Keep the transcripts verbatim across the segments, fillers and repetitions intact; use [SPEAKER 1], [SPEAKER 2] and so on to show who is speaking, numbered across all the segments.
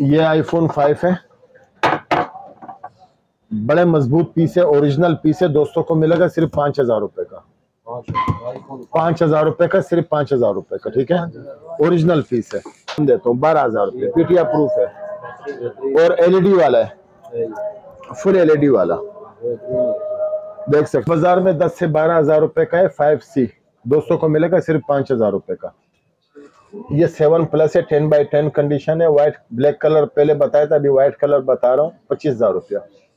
[SPEAKER 1] ये iPhone five है, बड़े मजबूत पीस है, ओरिजिनल पीस है। दोस्तों को मिलेगा सिर्फ पाँच हजार रुपए का, पाँच हजार रुपए का, सिर्फ पाँच हजार रुपए का, ठीक है। ओरिजिनल पीस है, देता हूँ बारह हजार रुपये, पीटीआई प्रूफ है और एलईडी वाला है, फुल एलईडी वाला, देख सकते। बाजार में दस से बारह हजार रुपए का है। फाइव सी दोस्तों को मिलेगा सिर्फ पाँच हजार रुपए का। ये सेवन प्लस है, टेन बाई टेन कंडीशन है, व्हाइट ब्लैक कलर पहले बताया था, अभी व्हाइट कलर बता रहा हूँ, पच्चीस हजार रुपया।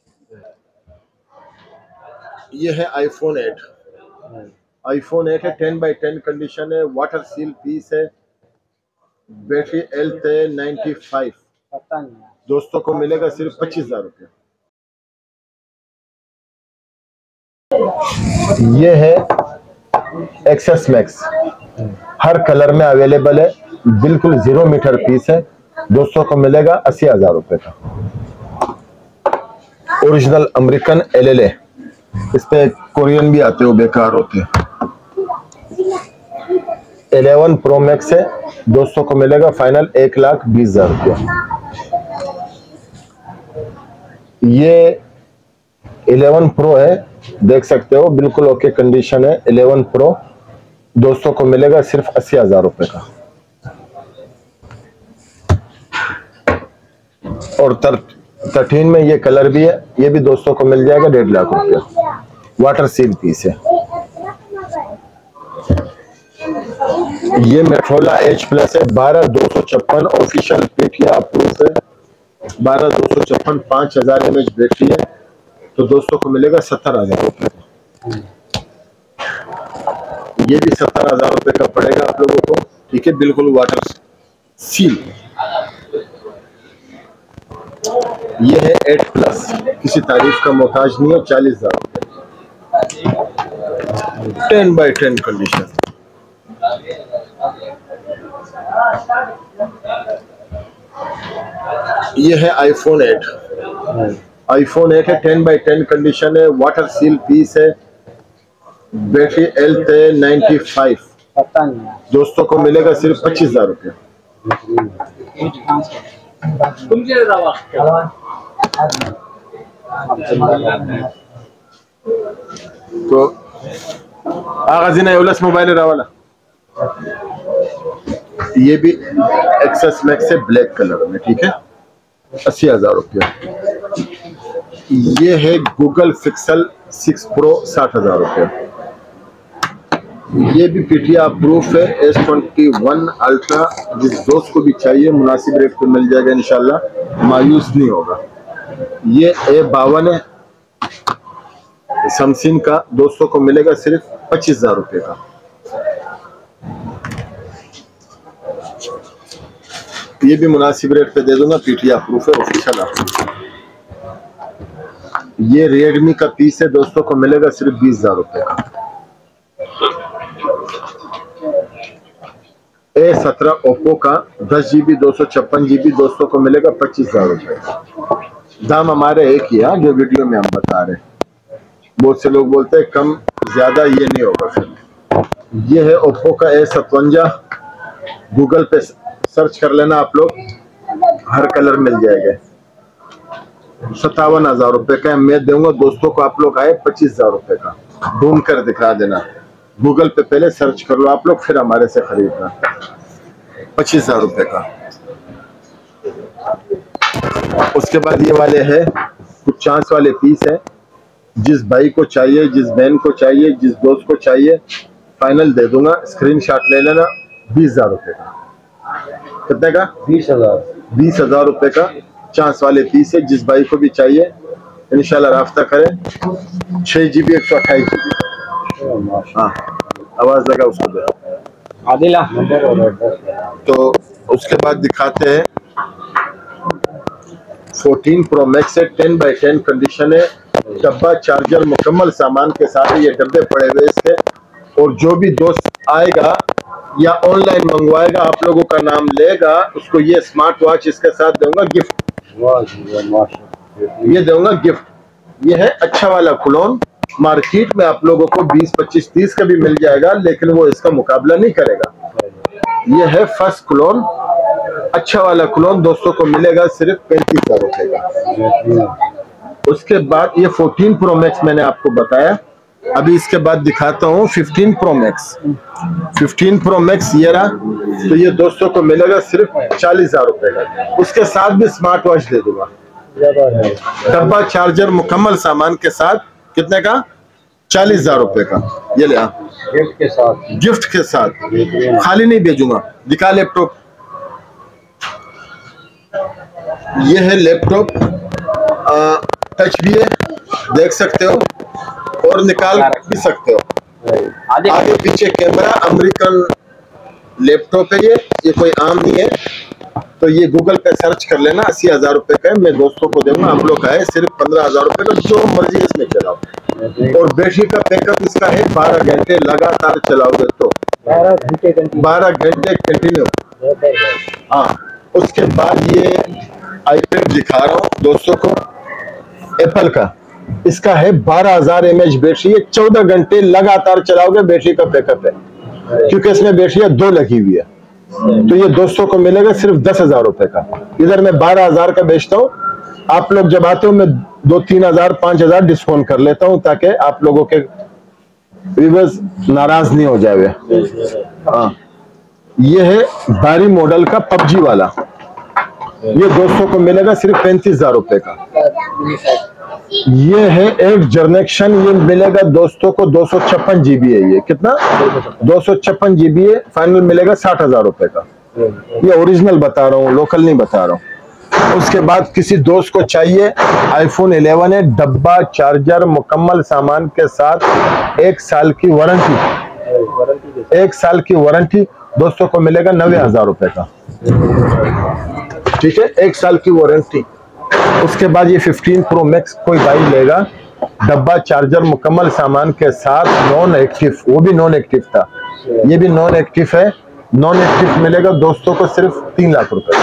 [SPEAKER 1] ये है आईफोन एट, आईफोन एट है, टेन बाई टेन कंडीशन है, वाटर सील पीस है, battery health ninety five, दोस्तों को मिलेगा सिर्फ पच्चीस हजार रुपया। ये है एक्सेस मैक्स, हर कलर में अवेलेबल है, बिल्कुल जीरो मीटर पीस है, दोस्तों को मिलेगा अस्सी हजार रुपए का। Original American L L A, इस पे कोरियन भी आते हो, बेकार होते हैं। इलेवन प्रो मैक्स है, दोस्तों को मिलेगा फाइनल एक लाख बीस हजार रुपया। ये इलेवन प्रो है, देख सकते हो, बिल्कुल ओके कंडीशन है। इलेवन प्रो दोस्तों को मिलेगा सिर्फ अस्सी हजार रुपए का। और थर्टीन में ये कलर भी है, ये भी दोस्तों को मिल जाएगा डेढ़ लाख रुपया, वाटर सील पीस है। ये मेट्रोला एच प्लस है, बारह दो सौ छप्पन ऑफिशियल पीटीआई प्रूफ है, बारह दो सौ छप्पन पांच हजार एम एच बैटरी है, तो दोस्तों को मिलेगा सत्तर हजार रुपये का। ये भी सत्तर हजार रुपये का पड़ेगा आप लोगों को, ठीक है, बिल्कुल वाटर सील। ये है एट प्लस, किसी तारीफ का मोहताज नहीं है, चालीस हजार रुपये, टेन बाई टेन कंडीशन। ये है आईफोन एट, आईफोन एट है, टेन बाई टेन कंडीशन है, वाटर सील पीस है, battery health ninety five, दोस्तों को मिलेगा सिर्फ पच्चीस हजार रुपये। तो आगाज़ मोबाइल वाला, ये भी एक्सेस मैक्स है, ब्लैक कलर में, ठीक है, अस्सी हजार रुपया। ये है गूगल पिक्सल सिक्स प्रो, साठ हजार रुपया। ये भी पीटीआई प्रूफ है, एस ट्वेंटी वन अल्ट्रा, जिस दोस्त को भी चाहिए मुनासिब रेट पे मिल जाएगा इंशाल्लाह, मायूस नहीं होगा। ये ए बावन है, सैमसंग का, दोस्तों को मिलेगा सिर्फ पच्चीस हजार रुपये का। ये भी मुनासिब रेट पे दे दूंगा, पीटीआई प्रूफ है, ऑफिशियल है। ये रेडमी का पीस है, दोस्तों को मिलेगा सिर्फ बीस हजार रुपये का। ए सत्रह ओप्पो का दस जीबी दो सौ छप्पन जीबी, दोस्तों को मिलेगा पच्चीस हजार रुपये। दाम हमारे एक ही है, जो वीडियो में हम बता रहे हैं। बहुत से लोग बोलते हैं कम ज्यादा, ये नहीं होगा फिर। ये है ओप्पो का ए सतवंजा, गूगल पे सर्च कर लेना आप लोग, हर कलर मिल जाएगा, सत्तावन हजार रुपए का। मैं दूंगा दोस्तों को, आप लोग आए पच्चीस हजार रुपए का, ढूंढ कर दिखा देना, गूगल पे पहले सर्च कर लो आप लोग, फिर हमारे से खरीदना, पच्चीस हजार रुपए का। उसके बाद ये वाले है कुछ चांस वाले पीस है, जिस भाई को चाहिए, जिस बहन को चाहिए, जिस दोस्त को चाहिए, फाइनल दे दूंगा, स्क्रीनशॉट ले लेना, बीस हजार रुपए का। कितने का? बीस हजार बीस हजार रुपए का चांस वाले पीस है, जिस भाई को भी चाहिए इंशाल्लाह राफ्ता करें। छह जीबी एक सौ अट्ठाईस जीबी, हाँ आवाज लगा उसको दे आदिला। तो उसके बाद दिखाते हैं फोर्टीन प्रो मैक्स है, टेन बाई टेन कंडीशन है, डब्बा चार्जर मुकम्मल सामान के साथ, ये डब्बे पड़े हुए इसके। और जो भी दोस्त आएगा या ऑनलाइन मंगवाएगा, आप लोगों का नाम लेगा, उसको ये स्मार्ट वॉच इसके साथ दूंगा गिफ्ट, ये दूंगा गिफ्ट। ये है अच्छा वाला क्लोन, मार्केट में आप लोगों को बीस पच्चीस तीस का भी मिल जाएगा, लेकिन वो इसका मुकाबला नहीं करेगा। ये है फर्स्ट क्लोन, अच्छा वाला क्लोन दोस्तों को मिलेगा सिर्फ पैंतीस हजार रुपए का। उसके बाद ये फोर्टीन प्रो मैक्स मैंने आपको बताया, अभी इसके बाद दिखाता हूँ fifteen pro max. Fifteen pro max ये रहा, तो ये दोस्तों को मिलेगा सिर्फ चालीस हजार रुपए का। उसके साथ भी स्मार्ट वॉच दे दूंगा, डब्बा चार्जर मुकम्मल सामान के साथ। कितने का? चालीस हजार रुपए का। ये ले
[SPEAKER 2] गिफ्ट के साथ,
[SPEAKER 1] गिफ्ट के साथ, खाली नहीं भेजूंगा। दिखा लैपटॉप, ये है लैपटॉप, टच भी है, देख सकते हो, और निकाल भी सकते हो। आगे पीछे कैमरा, अमेरिकन लैपटॉप है ये ये कोई आम नहीं है। तो ये गूगल पे सर्च कर लेना, अस्सी हजार रुपए का है। मैं दोस्तों को दूंगा, आप लोग का है सिर्फ पंद्रह हजार रुपए का, जो मर्जी इसमें चलाओ। और बैटरी का बैकअप इसका है बारह घंटे लगातार चलाओगे तो
[SPEAKER 2] बारह घंटे
[SPEAKER 1] बारह घंटे कंटिन्यू। हाँ, उसके बाद ये आईपैड दिखा रहा हूँ दोस्तों को, एप्पल का। इसका है बारह हजार एम एच बैटरी, ये चौदह घंटे लगातार चलाओगे बैटरी का बैकअप है, क्योंकि इसमें बैटरियां दो लगी हुई है। तो ये दोस्तों को मिलेगा सिर्फ दस हजार रुपए का। इधर मैं बारह हजार का बेचता हूँ, आप लोग जब आते हो मैं दो तीन हजार पांच हजार डिस्काउंट कर लेता हूँ, ताकि आप लोगों के व्यूअर्स नाराज नहीं हो जाए। हाँ, ये है भारी मॉडल का पबजी वाला, ये दोस्तों को मिलेगा सिर्फ पैंतीस हजार रुपए का। ये है एक जनरेशन, ये मिलेगा दोस्तों को दो सौ छप्पन जीबी है। ये कितना? दो सौ छप्पन जीबी है, फाइनल मिलेगा साठ हजार रुपए का। ये ओरिजिनल बता रहा हूँ, लोकल नहीं बता रहा हूँ। उसके बाद किसी दोस्त को चाहिए आईफोन इलेवन है, डब्बा चार्जर मुकम्मल सामान के साथ, एक साल की वारंटी, एक साल की वारंटी दोस्तों को मिलेगा नब्बे हजार रुपए का। ठीक है, एक साल की वारंटी। उसके बाद ये फिफ्टीन प्रो मैक्स कोई भाई लेगा, डब्बा चार्जर मुकम्मल सामान के साथ, नॉन एक्टिव, वो भी नॉन एक्टिव था, ये भी नॉन एक्टिव है। नॉन एक्टिव मिलेगा दोस्तों को सिर्फ तीन लाख रुपए।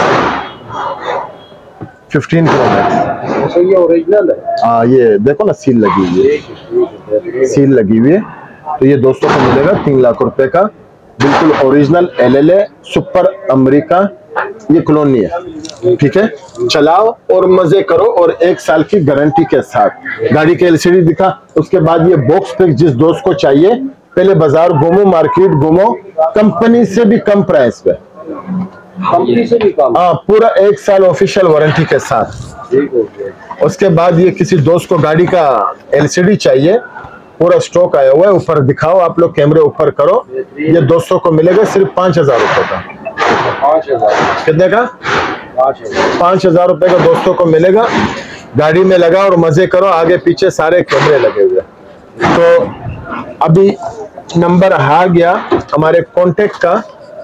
[SPEAKER 1] फिफ्टीन प्रो मैक्स
[SPEAKER 2] ये ओरिजिनल है।
[SPEAKER 1] हाँ, ये देखो ना, सील लगी हुई है, सील लगी हुई है। तो ये दोस्तों को मिलेगा तीन लाख रुपए का, बिल्कुल original L L A super America, ये क्लोन नहीं है। ठीक है, चलाओ और मजे करो, और एक साल की गारंटी के साथ। गाड़ी के एलसीडी दिखा। उसके बाद ये बॉक्स पैक जिस दोस्त को चाहिए, पहले बाजार घूमो, मार्केट घूमो, कंपनी से भी कम प्राइस पे,
[SPEAKER 2] कंपनी से भी कम।
[SPEAKER 1] हाँ, पूरा एक साल ऑफिशियल वारंटी के साथ। उसके बाद ये किसी दोस्त को गाड़ी का एलसीडी चाहिए, पूरा स्टॉक आया हुआ है, ऊपर दिखाओ आप लोग, कैमरे ऊपर करो। ये दोस्तों को मिलेगा सिर्फ पांच हजार रुपए का।
[SPEAKER 2] पाँच हजार
[SPEAKER 1] कितने का? पांच हजार रुपए का दोस्तों को मिलेगा। गाड़ी में लगा और मजे करो, आगे पीछे सारे कैमरे लगे हुए। तो अभी नंबर आ गया हमारे कांटेक्ट का,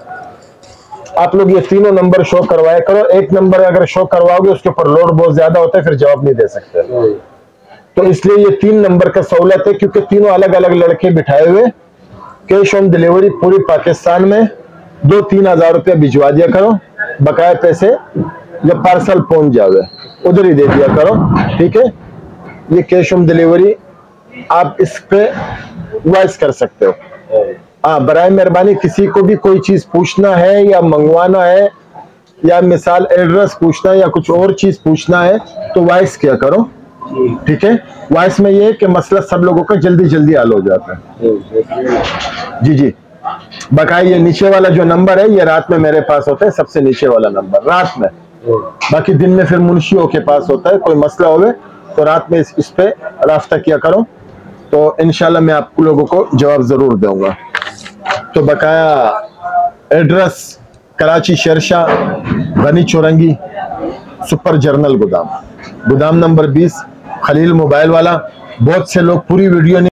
[SPEAKER 1] आप लोग ये तीनों नंबर शो करवाया करो। एक नंबर अगर शो करवाओगे उसके ऊपर लोड बहुत ज्यादा होता है, फिर जवाब नहीं दे सकते। तो इसलिए ये तीन नंबर का सहूलत है, क्योंकि तीनों अलग अलग लड़के बिठाए हुए। कैश ऑन डिलीवरी पूरी पाकिस्तान में, दो तीन हजार रुपया भिजवा दिया करो, बकाया पैसे जब पार्सल पहुंच जावे उधर ही दे दिया करो। ठीक है, ये कैश ऑन डिलीवरी आप इस पे वॉइस कर सकते हो। हाँ, बराए मेहरबानी किसी को भी कोई चीज पूछना है या मंगवाना है, या मिसाल एड्रेस पूछना है या कुछ और चीज पूछना है, तो वॉइस किया करो। ठीक है, वॉइस में ये है कि मसला सब लोगों का जल्दी जल्दी हल हो जाता है। जी जी, बकाया ये नीचे वाला जो नंबर है, ये रात में मेरे पास होता है, सबसे नीचे वाला नंबर रात में। बाकी दिन में फिर मुंशियों के पास होता है, कोई मसला होवे तो रात में इस, इस पे रास्ता किया करो, तो इंशाल्लाह मैं आप लोगों को जवाब जरूर दूंगा। तो बकाया एड्रेस कराची शेरशाह बनी चौरंगी सुपर जर्नल गोदाम, गोदाम नंबर बीस, खलील मोबाइल वाला। बहुत से लोग पूरी वीडियो